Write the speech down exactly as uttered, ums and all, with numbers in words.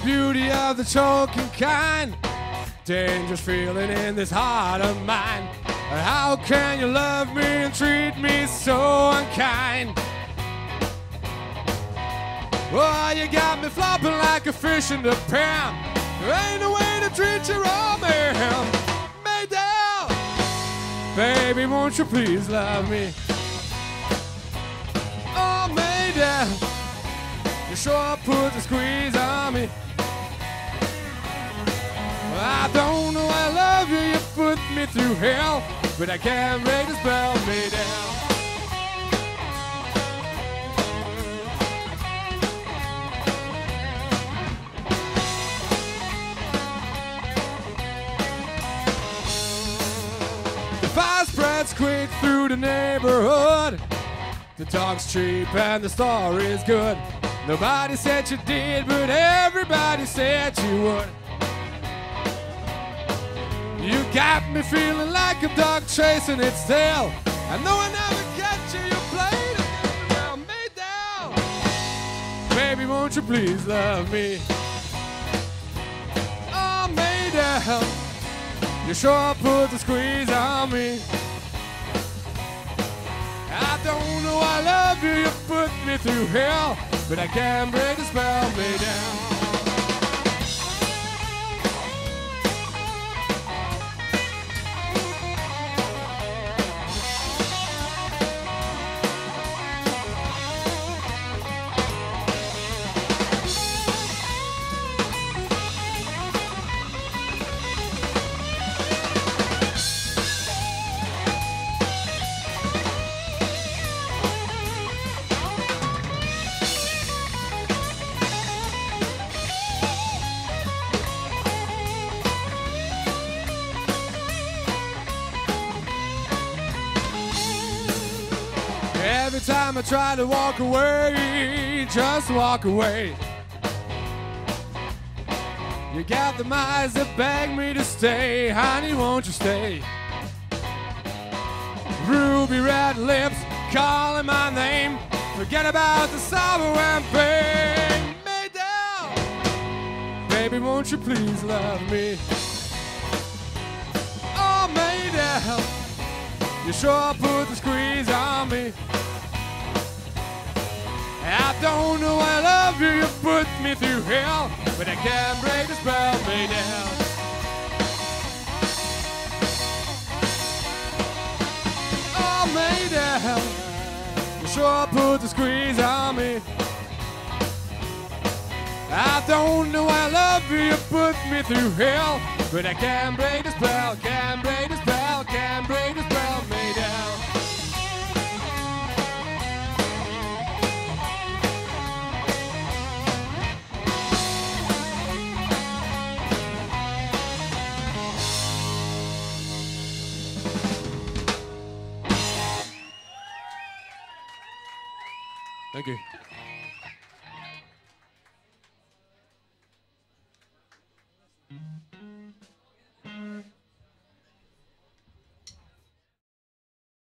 beauty of the choking kind. Dangerous feeling in this heart of mine. How can you love me and treat me so unkind? Oh, you got me flopping like a fish in the pan. There ain't no way to treat your old man. Mayday, baby, won't you please love me? Oh, Mayday, you sure put the squeeze on me. I don't know I love you, you put me through hell, but I can't break the spell, Mayday. The fire spreads quick through the neighborhood. The talk's cheap and the story's good. Nobody said you did, but everybody said you would. You got me feeling like a dog chasing its tail. I know I never catch you, you played it well, me down. Baby, won't you please love me? Oh, me down. You sure put the squeeze on me. I don't know I love you, you put me through hell, but I can't break the spell, me down. Every time I try to walk away, just walk away, you got the eyes that beg me to stay. Honey, won't you stay? Ruby red lips calling my name. Forget about the sorrow and pain. Me down. Baby, won't you please love me? Oh, me down. You sure put the squeeze on me. I don't know I love you, you put me through hell, but I can't break the spell, me down. Oh, me down. You sure put the squeeze on me. I don't know I love you, you put me through hell, but I can't break the spell, can't break the spell, can't break the spell, me down. Thank you.